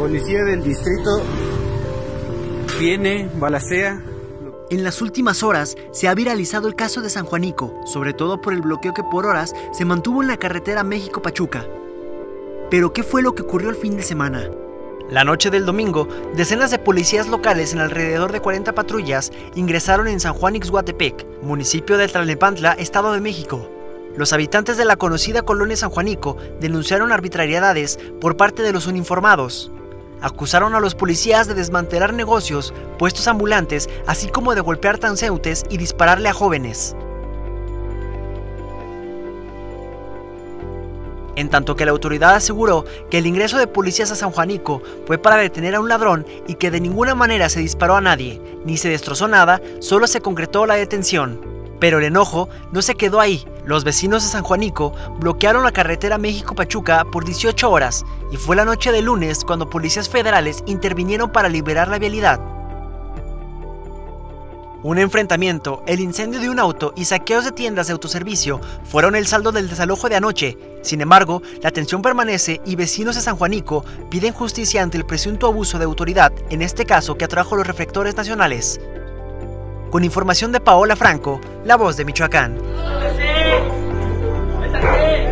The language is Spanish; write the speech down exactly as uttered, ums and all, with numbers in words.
Policía del distrito viene, balacea. En las últimas horas se ha viralizado el caso de San Juanico, sobre todo por el bloqueo que por horas se mantuvo en la carretera México-Pachuca. Pero ¿qué fue lo que ocurrió el fin de semana? La noche del domingo, decenas de policías locales en alrededor de cuarenta patrullas ingresaron en San Juan Ixhuatepec, municipio de Tlalnepantla, Estado de México. Los habitantes de la conocida colonia San Juanico denunciaron arbitrariedades por parte de los uniformados. Acusaron a los policías de desmantelar negocios, puestos ambulantes, así como de golpear transeúntes y dispararle a jóvenes. En tanto que la autoridad aseguró que el ingreso de policías a San Juanico fue para detener a un ladrón y que de ninguna manera se disparó a nadie, ni se destrozó nada, solo se concretó la detención. Pero el enojo no se quedó ahí. Los vecinos de San Juanico bloquearon la carretera México-Pachuca por dieciocho horas y fue la noche de lunes cuando policías federales intervinieron para liberar la vialidad. Un enfrentamiento, el incendio de un auto y saqueos de tiendas de autoservicio fueron el saldo del desalojo de anoche. Sin embargo, la tensión permanece y vecinos de San Juanico piden justicia ante el presunto abuso de autoridad, en este caso que atrajo los reflectores nacionales. Con información de Paola Franco, La Voz de Michoacán.